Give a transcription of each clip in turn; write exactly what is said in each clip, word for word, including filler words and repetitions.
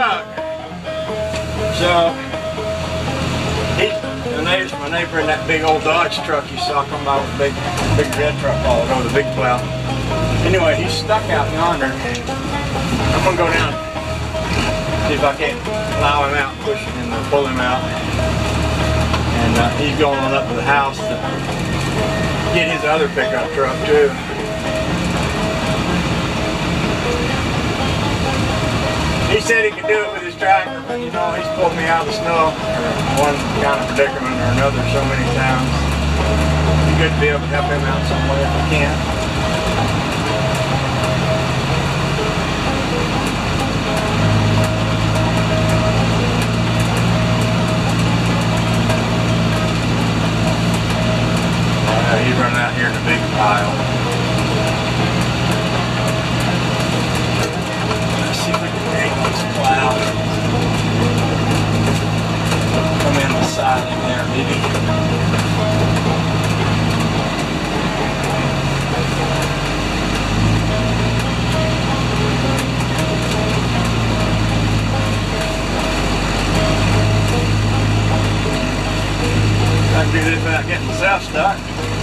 truck. So, he, the neighbor's my neighbor in that big old Dodge truck you saw come by with a big, big red truck all over the big plow. Anyway, he's stuck out yonder. I'm gonna go down, see if I can't plow him out, push him and pull him out. And uh, he's going on up to the house to get his other pickup truck too. He said he could do it with his tractor, but you know, he's pulled me out of the snow or one kind of predicament or another so many times. It'd be good to be able to help him out some way if I can. Uh, he's running out here in a big pile. Let's see if we can take this plow. Come in the side in there, maybe. I can do this without getting myself stuck.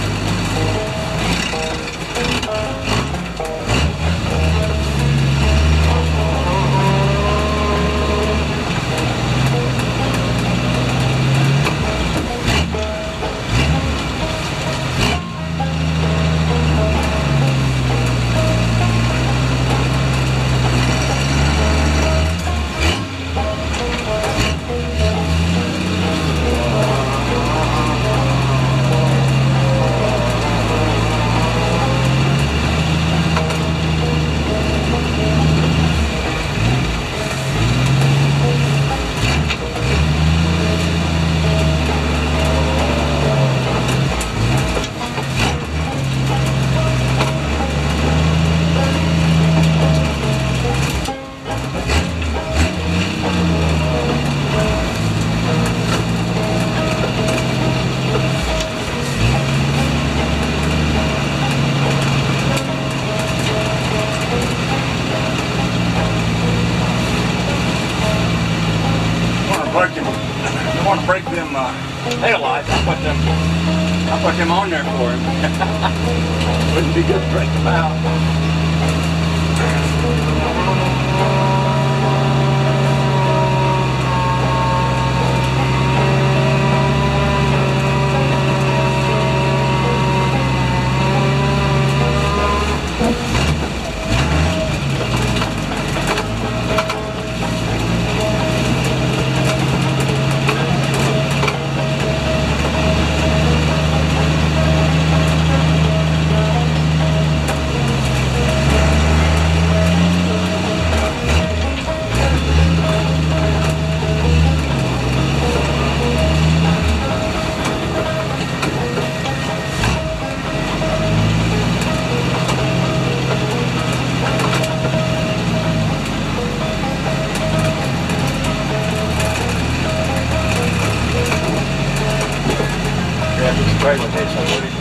I want to break them uh, tail lights. I put them, I put them on there for him. Wouldn't be good to break them out. Right, okay, so